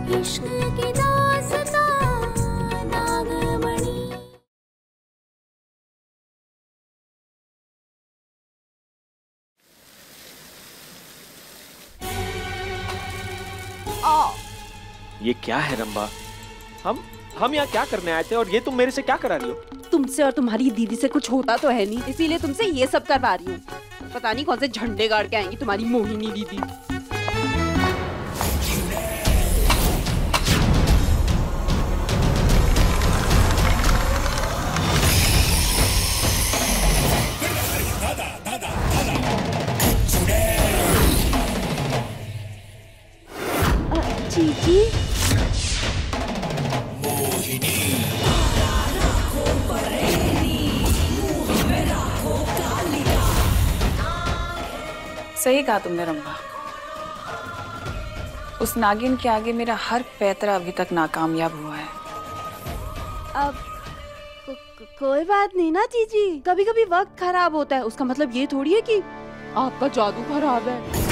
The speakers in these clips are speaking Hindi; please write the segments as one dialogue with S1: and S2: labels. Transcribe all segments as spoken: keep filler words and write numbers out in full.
S1: इश्क की दास्तां नागमणि।
S2: आ
S3: ये क्या है रंबा? हम हम यहाँ क्या करने आए थे और ये तुम मेरे से क्या करा रही हो?
S2: तुमसे और तुम्हारी दीदी से कुछ होता तो है नहीं, इसीलिए तुमसे ये सब करवा रही हूँ। पता नहीं कौन से झंडे गाड़ के आएंगी तुम्हारी मोहिनी दीदी। जीजी
S4: सही कहा तुमने रंभा। उस नागिन के आगे मेरा हर पैतरा अभी तक नाकामयाब हुआ है।
S2: अब को, को, कोई बात नहीं ना जीजी, कभी कभी वक्त खराब होता है, उसका मतलब ये थोड़ी है कि आपका जादू खराब है।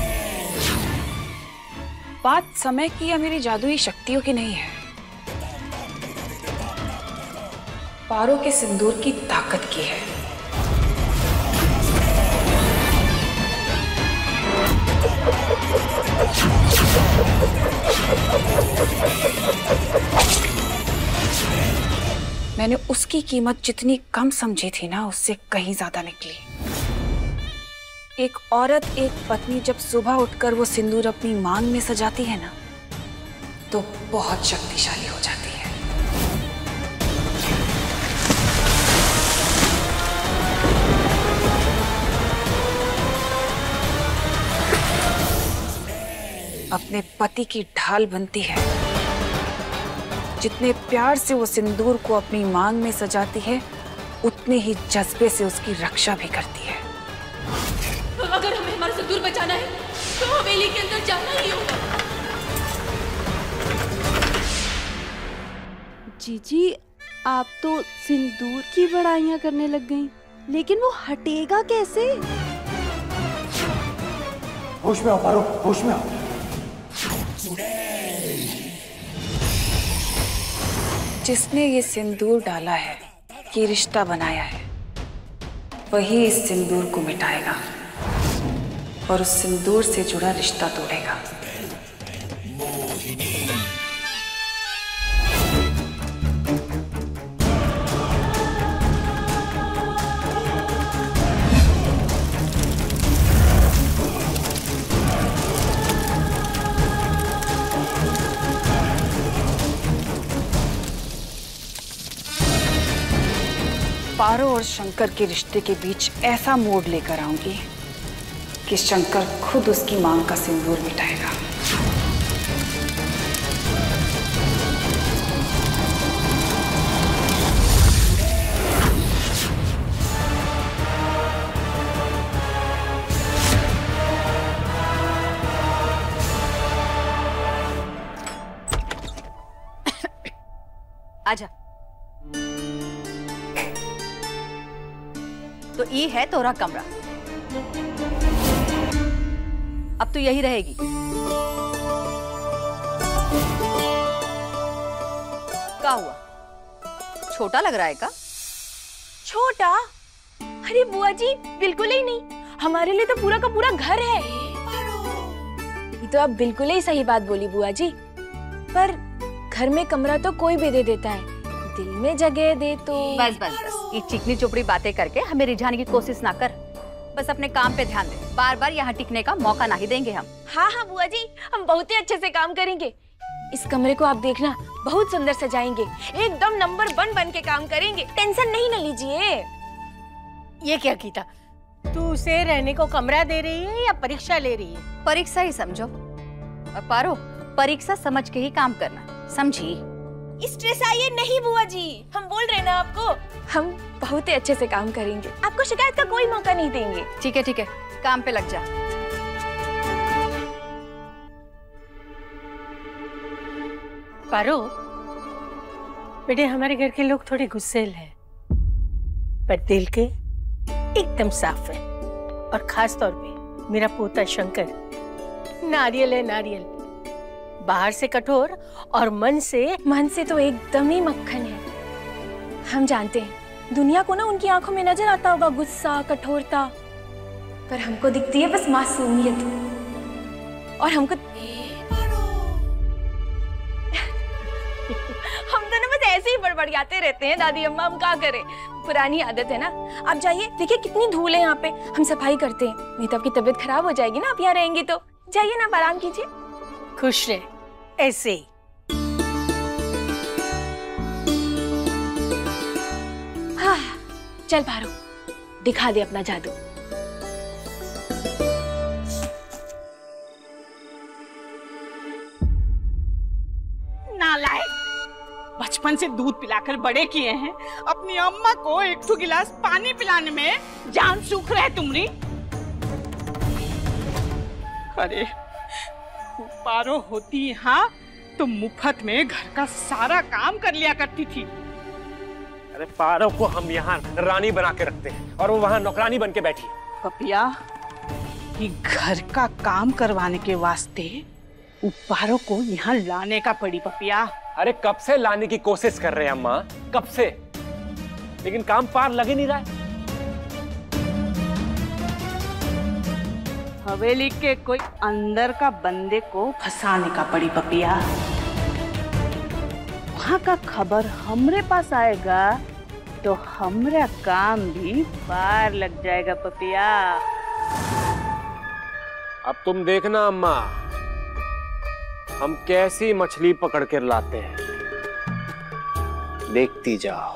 S4: बात समय की या मेरी जादुई शक्तियों की नहीं है, पारो के सिंदूर की ताकत की है। मैंने उसकी कीमत जितनी कम समझी थी ना, उससे कहीं ज्यादा निकली। एक औरत, एक पत्नी जब सुबह उठकर वो सिंदूर अपनी मांग में सजाती है ना, तो बहुत शक्तिशाली हो जाती है। अपने पति की ढाल बनती है। जितने प्यार से वो सिंदूर को अपनी मांग में सजाती है, उतने ही जज्बे से उसकी रक्षा भी करती है।
S5: अगर हमें हमारा सिंदूर बचाना है तो हवेली के अंदर जाना ही होगा।
S2: जीजी आप तो सिंदूर की बड़ाइयां करने लग गईं, लेकिन वो हटेगा कैसे?
S6: होश में आओ पारो, होश में आओ।
S4: जिसने ये सिंदूर डाला है, ये रिश्ता बनाया है, वही इस सिंदूर को मिटाएगा और उस सिंदूर से जुड़ा रिश्ता तोड़ेगा। पारो और शंकर के रिश्ते के बीच ऐसा मोड़ लेकर आऊंगी कि शंकर खुद उसकी मांग का सिंदूर मिटाएगा।
S7: आजा। तो ये है तोरा कमरा, अब तू यही रहेगी। क्या हुआ, छोटा लग रहा है का?
S5: छोटा? अरे बुआ जी बिल्कुल ही नहीं, हमारे लिए तो पूरा का पूरा घर है। ये तो आप बिल्कुल ही सही बात बोली बुआ जी, पर घर में कमरा तो कोई भी दे देता है, दिल में जगह दे तो।
S7: बस बस बस, ये चिकनी चुपड़ी बातें करके हमें रिझाने की कोशिश ना कर, बस अपने काम पे ध्यान दे। बार बार यहाँ टिकने का मौका नहीं देंगे हम।
S5: हाँ हाँ बुआ जी, हम बहुत ही अच्छे से काम करेंगे। इस कमरे को आप देखना, बहुत सुंदर सजाएंगे, एकदम नंबर वन बन के काम करेंगे, टेंशन नहीं ना लीजिए।
S8: ये क्या कीता, तू उसे रहने को कमरा दे रही है या परीक्षा ले रही है?
S7: परीक्षा ही समझो। और पारो, परीक्षा समझ के ही काम करना, समझी?
S5: स्ट्रेस आइए नहीं बुआ जी, हम बोल रहे ना आपको, हम बहुत ही अच्छे से काम करेंगे, आपको शिकायत का कोई मौका नहीं देंगे।
S7: ठीक है ठीक है, काम पे लग जा।
S8: पारो बेटे, हमारे घर के लोग थोड़े गुस्सेल हैं, पर दिल के एकदम साफ है। और खास तौर पे मेरा पोता शंकर, नारियल है नारियल, बाहर से कठोर और मन से
S5: मन से तो एकदम ही मक्खन है। हम जानते हैं दुनिया को ना उनकी आंखों में नजर आता होगा गुस्सा, कठोरता, पर हमको दिखती है बस मासूमियत। और हमको हम तो ना बस ऐसे ही बड़बड़ाते रहते हैं दादी अम्मा, हम क्या करें, पुरानी आदत है ना। आप जाइए, देखिए कितनी धूल है यहाँ पे, हम सफाई करते हैं, नहीं तो आपकी तबीयत खराब हो जाएगी ना आप यहाँ रहेंगी तो। जाइए ना, आराम कीजिए।
S8: खुश रहे ऐसे ही।
S5: हाँ, चल पारो, दिखा दे अपना जादू।
S9: नालायक, बचपन से दूध पिलाकर बड़े किए हैं, अपनी अम्मा को एक तो गिलास पानी पिलाने में जान सूख रहा है तुम्हारी। अरे पारो होती यहाँ तो मुफ्त में घर का सारा काम कर लिया करती थी।
S3: अरे पारो को हम यहाँ रानी बना के रखते हैं और वो वहाँ नौकरानी बन के बैठी है।
S9: पपिया, ये घर का काम करवाने के वास्ते पारो को यहाँ लाने का पड़ी पपिया।
S3: अरे कब से लाने की कोशिश कर रहे हैं अम्मा, कब से, लेकिन काम पार लग ही नहीं रहा है।
S9: हवेली के कोई अंदर का बंदे को फंसाने का पड़ी पपिया। वहाँ का खबर हमरे पास आएगा तो हमरा काम भी पार लग जाएगा पपिया।
S3: अब तुम देखना अम्मा, हम कैसी मछली पकड़ कर लाते हैं, देखती जाओ।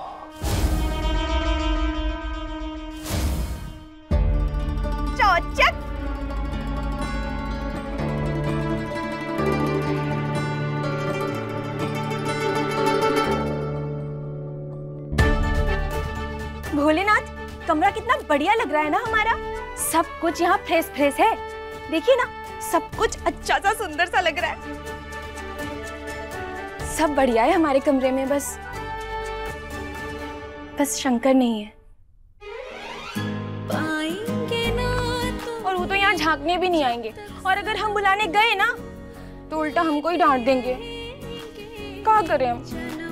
S5: चौचक। भोलेनाथ, कमरा कितना बढ़िया लग रहा है ना हमारा। सब कुछ यहाँ फ्रेश फ्रेश है, देखिए ना, सब कुछ अच्छा सा सुंदर सा लग रहा है। सब बढ़िया है हमारे कमरे में, बस बस शंकर नहीं है। और वो तो यहाँ झांकने भी नहीं आएंगे, और अगर हम बुलाने गए ना तो उल्टा हमको ही डांट देंगे। क्या करें हम?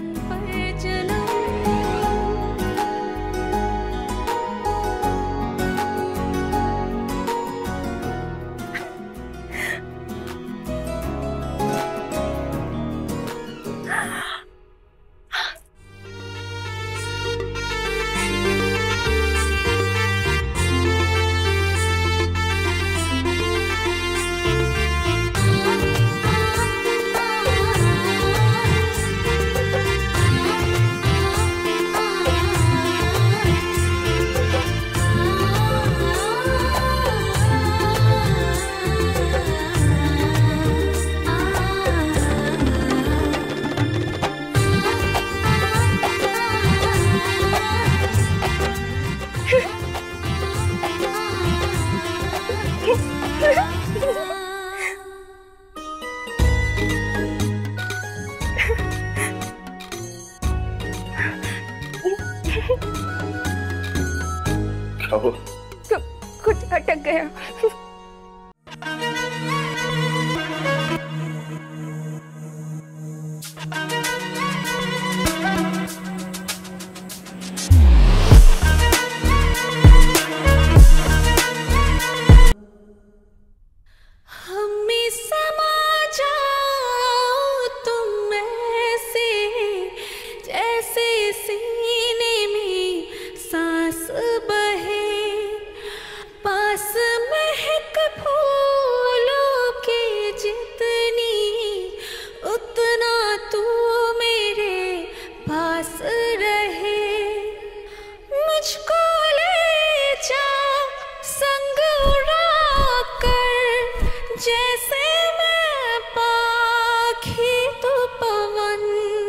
S5: कुछ अटक गया।
S1: हमें समा जाओ तुम ऐसे, जैसे सीने में सांस बहे, पास महक फूलों की जितनी, उतना तू मेरे पास रहे। मुझको ले जा संग उड़ा कर, जैसे मैं पाखी तू पवन,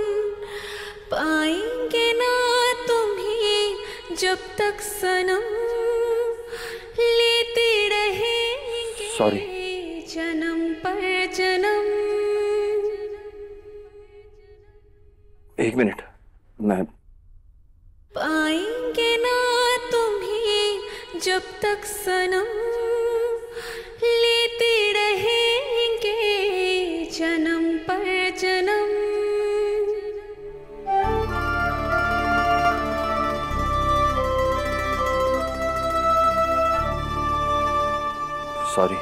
S1: पाएंगे ना तुम्हें जब तक सनम, लेते रहेंगे
S3: Sorry.
S1: जन्म पर जन्म।
S6: एक मिनट, मैं
S1: पाएंगे ना तुम्हें जब तक सनम, लेते रहेंगे जन्म
S6: सॉरी।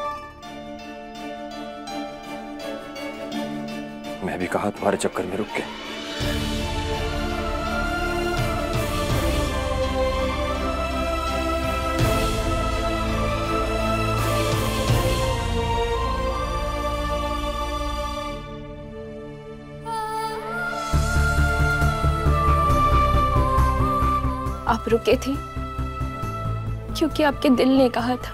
S6: मैं भी कहा तुम्हारे चक्कर में रुक के।
S5: आप रुके थे क्योंकि आपके दिल ने कहा था।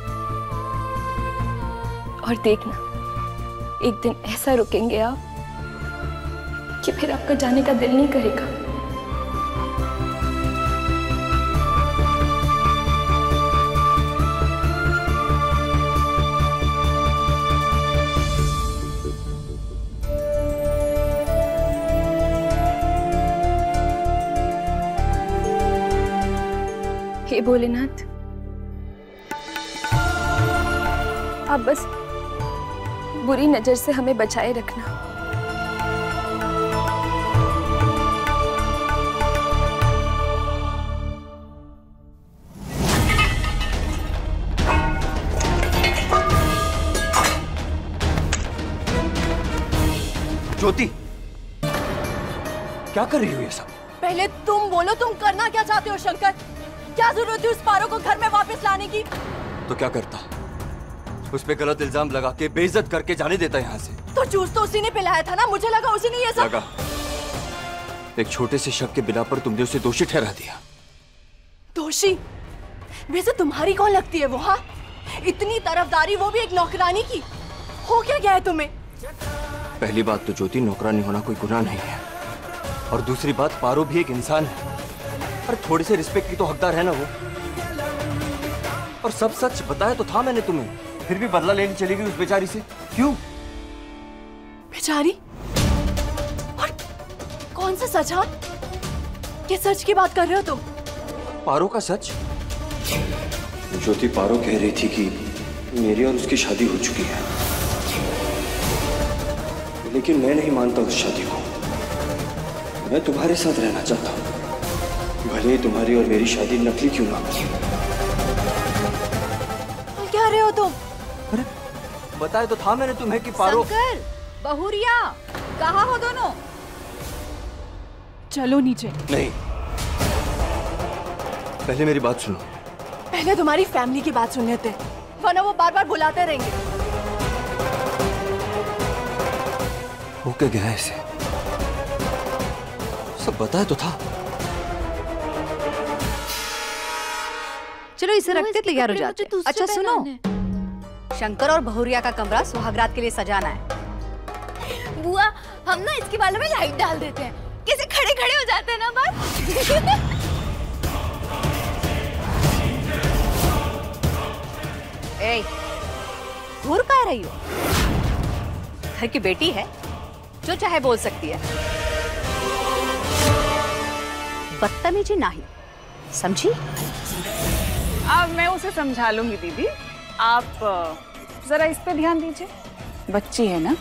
S5: और देखना, एक दिन ऐसा रुकेंगे आप कि फिर आपका जाने का दिल नहीं करेगा। हे भोलेनाथ, आप बस बुरी नजर से हमें बचाए रखना।
S6: ज्योति, क्या कर रही हो ये सब?
S2: पहले तुम बोलो, तुम करना क्या चाहते हो शंकर? क्या जरूरत थी उस पारो को घर में वापस लाने की?
S6: तो क्या करता? उस पे गलत इल्जाम लगा के बेइज्जत करके जाने देता यहाँ से।
S2: तो जूस तो उसी ने पिलाया था ना, मुझे लगा उसी ने ये सब
S6: लगा। एक छोटे से शक के बिना पर तुमने उसे दोषी ठहरा दिया।
S2: दोषी? वैसे तुम्हारी कौन लगती है वो? हाँ, इतनी तरफदारी, वो भी एक नौकरानी की। हो क्या गया है तुम्हें?
S6: पहली बात तो ज्योति, नौकरानी होना कोई गुनाह नहीं है। और दूसरी बात, पारो भी एक इंसान है, पर थोड़े से रिस्पेक्ट की तो हकदार है ना वो। और सब सच बताया तो था मैंने तुम्हें, फिर भी बदला लेने चली गई उस बेचारी से। क्यों?
S2: बेचारी? और कौन सा सच? हाँ, किस सच की बात कर रहे हो तुम?
S6: पारो का सच? ज्योति, पारो कह रही थी कि मेरी और उसकी शादी हो चुकी है, लेकिन मैं नहीं मानता उस शादी को। मैं तुम्हारे साथ रहना चाहता हूँ, भले ही तुम्हारी और मेरी शादी नकली क्यों ना हो।
S2: क्या रहे हो तुम?
S6: अरे बताया तो था मैंने तुम्हें कि पारो।
S7: शंकर, बहुरिया, कहाँ हो दोनों?
S2: चलो नीचे।
S6: नहीं, पहले मेरी बात सुनो।
S2: पहले तुम्हारी फैमिली की बात सुनने थे, वरना वो बार बार बुलाते रहेंगे।
S6: हो क्या गया इसे? सब बताया तो था।
S7: चलो इसे रखते तैयार हो जाते हैं। अच्छा सुनो, शंकर और बहुरिया का कमरा सुहागरात के लिए सजाना है।
S5: बुआ, हम ना इसके बालों में लाइट डाल देते हैं, कैसे खड़े खड़े हो जाते हैं ना बाल।
S7: ए, घूर कह रही हो? घर की बेटी है, जो चाहे बोल सकती है। बदतमीजी नहीं, समझी?
S4: अब मैं उसे समझा लूंगी दीदी, आप जरा इस पे ध्यान दीजिए, बच्ची है ना।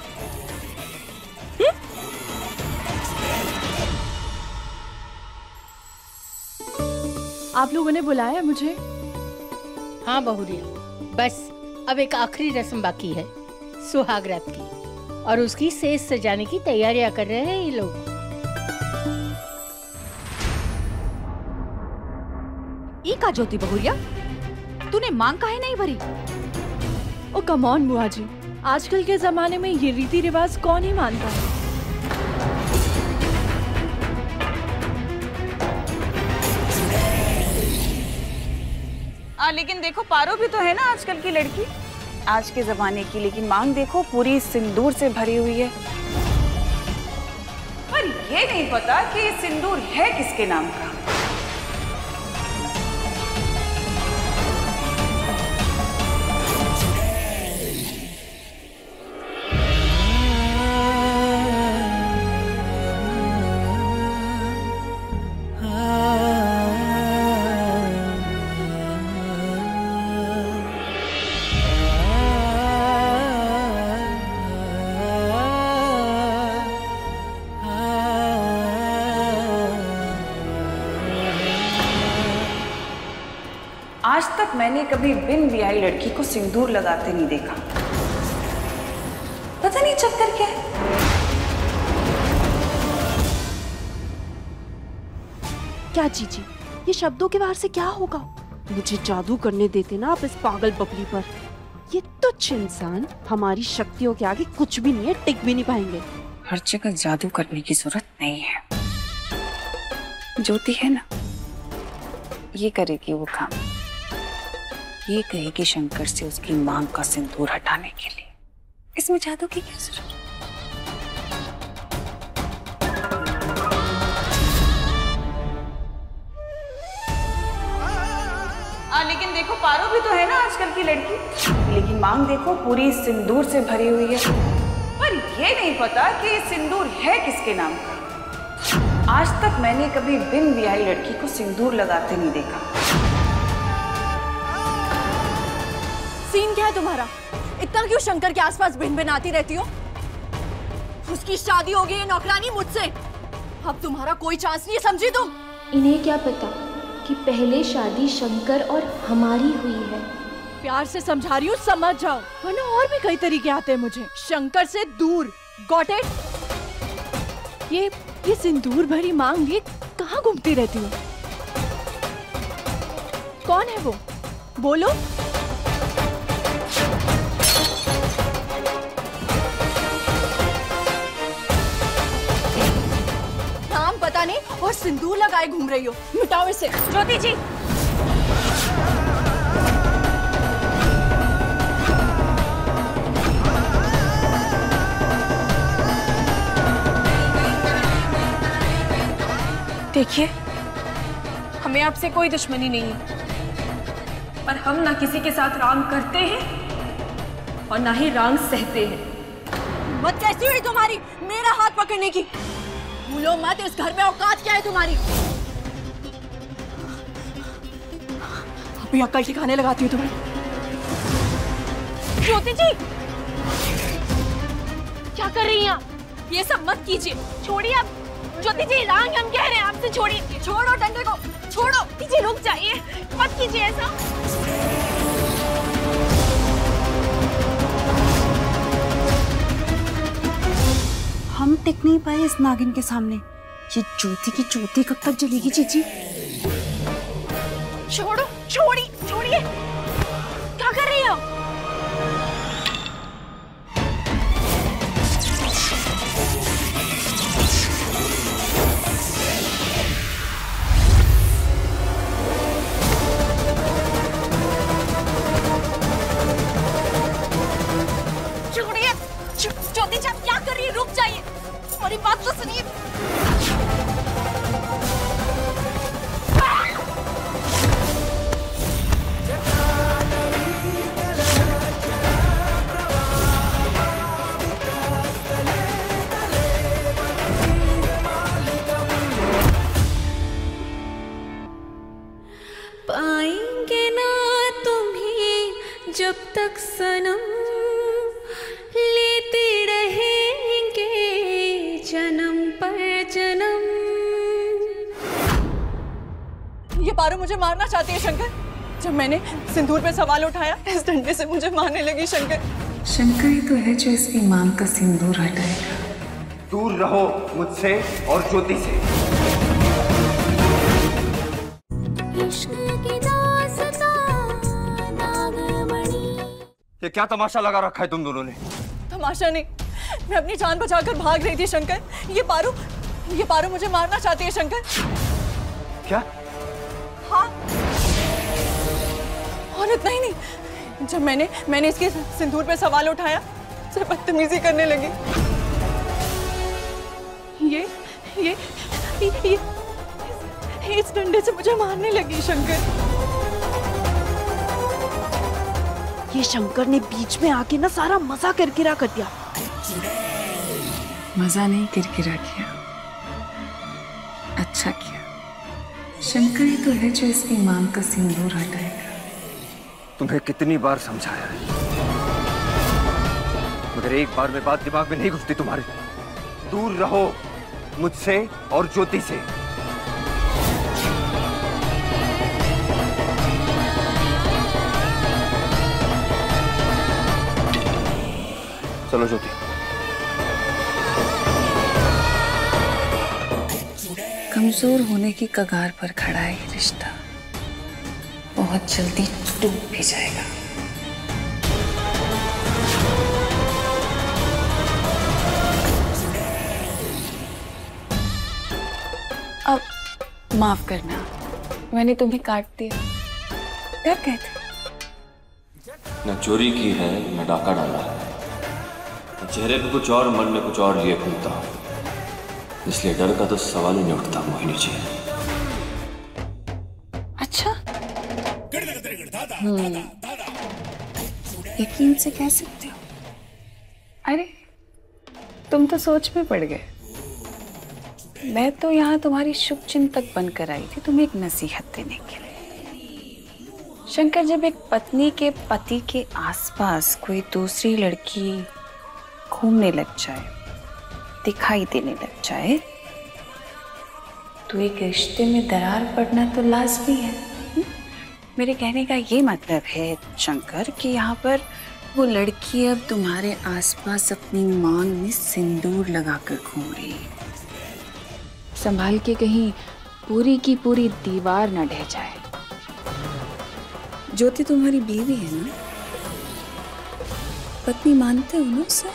S2: आप लोगों ने बुलाया मुझे?
S8: हाँ बहुरिया, बस अब एक आखिरी रस्म बाकी है सुहागरात की, और उसकी सेज सजाने की तैयारियां कर रहे हैं ये लोग।
S7: ई का ज्योति बहुरिया, तूने मांग काहे नहीं भरी?
S2: ओ कम ऑन बुआ जी, आजकल के जमाने में ये रीति रिवाज कौन ही मानता है?
S4: आ, लेकिन देखो पारो भी तो है ना आजकल की लड़की, आज के जमाने की, लेकिन मांग देखो पूरी सिंदूर से भरी हुई है। पर ये नहीं पता कि सिंदूर है किसके नाम का। आज तक मैंने कभी बिन ब्याही लड़की को सिंदूर लगाते नहीं देखा। पता नहीं चक्कर क्या है।
S2: क्या जीजी, ये शब्दों के बाहर से क्या होगा? मुझे जादू करने देते ना आप इस पागल बबली पर। ये तुच्छ इंसान हमारी शक्तियों के आगे कुछ भी नहीं है, टिक भी नहीं पाएंगे।
S4: हर जगह जादू करने की जरूरत नहीं है। ज्योति है ना, ये करेगी वो काम। ये कहेगी शंकर से उसकी मांग का सिंदूर हटाने के लिए। इसमें जादू की क्या जरूरत? आ, लेकिन देखो पारो भी तो है ना आजकल की लड़की। लेकिन मांग देखो पूरी सिंदूर से भरी हुई है, पर ये नहीं पता कि ये सिंदूर है किसके नाम का। आज तक मैंने कभी बिन ब्याही लड़की को सिंदूर लगाते नहीं देखा।
S5: सीन क्या है तुम्हारा? इतना क्यों शंकर के आसपास भिन भिन आती रहती हो? उसकी शादी हो गई है नौकरानी मुझसे, अब तुम्हारा कोई चांस नहीं है, समझी तुम?
S1: इन्हें क्या पता कि पहले शादी शंकर और हमारी हुई है।
S5: प्यार से समझा रही हूँ, समझ जाओ, वरना और भी कई तरीके आते हैं मुझे शंकर से दूर। Got it? ये ये सिंदूर भरी मांग लिए कहाँ घूमती रहती हूँ? कौन है वो? बोलो। नाम पता नहीं और सिंदूर लगाए घूम रही हो। मिटाओ इसे। ज्योति जी, देखिए, हमें आपसे कोई दुश्मनी नहीं है, पर हम ना किसी के साथ रांग करते हैं और ना ही रांग सहते हैं। हिम्मत कैसी हुई तुम्हारी मेरा हाथ पकड़ने की? भूलो मत इस घर में औकात क्या है तुम्हारी। अभी अक्ल ठिकाने लगाती हूँ तुम्हें। ज्योति जी, क्या कर रही हैं आप? ये सब मत कीजिए, छोड़िए आप। ज्योति जी, रांग हम कह रहे हैं आपसे, छोड़िए। छोड़ो डंडे को, छोड़ो। जी रुक जाइए, मत कीजिए ऐसा।
S4: हम टिक नहीं पाए इस नागिन के सामने। ये ज्योति की ज्योति कब तक जलेगी जीजी?
S5: छोड़ो, छोड़ी, छोड़िए। क्या कर रही हो? ज्योति जी, आप क्या कर रही है? रुक जाइए, हमारी बात तो सुनिए।
S1: पाएंगे ना तुम्हें जब तक सनम, लेते रहेंगे जन्म पर जन्म।
S5: ये पारो मुझे मारना चाहती है शंकर। जब मैंने सिंदूर पे सवाल उठाया, इस डंडे से मुझे मारने लगी शंकर।
S4: शंकर ही तो है जो इसकी मांग का सिंदूर हटाएगा।
S6: दूर रहो मुझसे और ज्योति से। ये क्या तमाशा लगा रखा है तुम दोनों ने?
S5: तमाशा नहीं, मैं अपनी जान बचाकर भाग रही थी शंकर। ये पारो, ये पारो मुझे मारना चाहती है शंकर।
S6: क्या?
S5: हाँ, और इतना ही नहीं, जब मैंने मैंने इसके सिंदूर पे सवाल उठाया, सिर्फ बदतमीजी करने लगी। ये ये ये, ये इस डंडे से मुझे मारने लगी शंकर।
S2: ये शंकर ने बीच में आके ना सारा मजा किरकिरा कर दिया।
S4: मजा नहीं, किरकिरा किया। अच्छा किया। शंकर ही तो है जो इसकी मांग का सिंदूर हटाएगा।
S6: तुम्हें कितनी बार समझाया है, मगर एक बार में बात दिमाग में नहीं घुसती तुम्हारे। दूर रहो मुझसे और ज्योति से। चलो ज्योति।
S4: कमजोर होने की कगार पर खड़ा है ये रिश्ता, बहुत जल्दी टूट भी जाएगा। अब माफ करना, मैंने तुम्हें काट दिया। डर गए थे?
S6: न चोरी की है न डाका डाला है, न चेहरे पे कुछ और मन में कुछ और लिए घूमता हूँ, इसलिए डर का तो सवाल ही नहीं उठता मोहिनी जी।
S4: अच्छा, हम्म, यकीन से कह सकते हो? अरे तुम तो सोच में पड़ गए। मैं तो यहाँ तुम्हारी शुभ चिंतक बनकर आई थी, तुम्हें एक नसीहत देने के लिए। शंकर, जब एक पत्नी के पति के आसपास कोई दूसरी लड़की घूमने लग जाए, दिखाई देने लग जाए, तो एक रिश्ते में दरार पड़ना तो लाजमी है। हुँ? मेरे कहने का ये मतलब है शंकर कि यहाँ पर वो लड़की अब तुम्हारे आसपास अपनी मांग में सिंदूर लगाकर घूम रही है। संभाल के कहीं पूरी की पूरी दीवार न ढह जाए। ज्योति तुम्हारी बीवी है ना? पत्नी मानते हो ना उसे?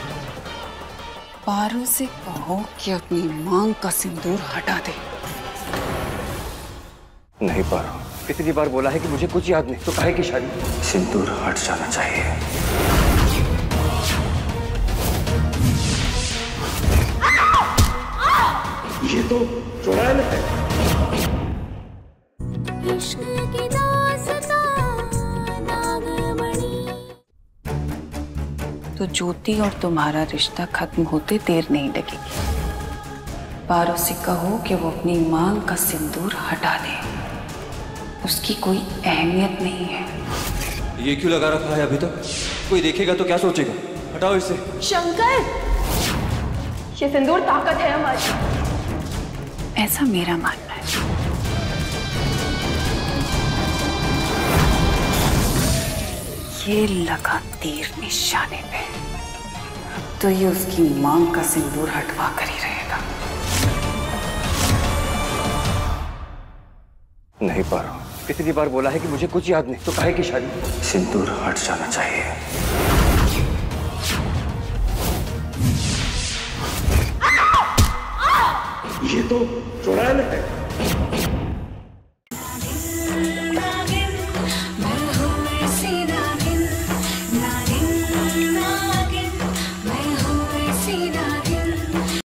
S4: पारो से कहो कि अपनी मांग का सिंदूर हटा दे।
S6: नहीं पारो, कितनी बार बोला है कि मुझे कुछ याद नहीं, तो काहे की शादी? सिंदूर हट जाना चाहिए। ये तो चुड़ैल है।
S4: तो ज्योति और तुम्हारा रिश्ता खत्म होते देर नहीं लगेगी। पारो से कहो कि वो अपनी मांग का सिंदूर हटा दे, उसकी कोई अहमियत नहीं है।
S6: ये क्यों लगा रखा है अभी तक? कोई देखेगा तो क्या सोचेगा? हटाओ इसे।
S1: शंकर, ये सिंदूर ताकत है हमारी।
S4: ऐसा मेरा मानना है। ये लगा तीर निशाने पे, तो ये उसकी मांग का सिंदूर हटवा कर ही रहेगा।
S6: नहीं पारो, कितनी बार बोला है कि मुझे कुछ याद नहीं, तो काहे की शादी? सिंदूर हट जाना चाहिए। ये तो चुड़ैल है।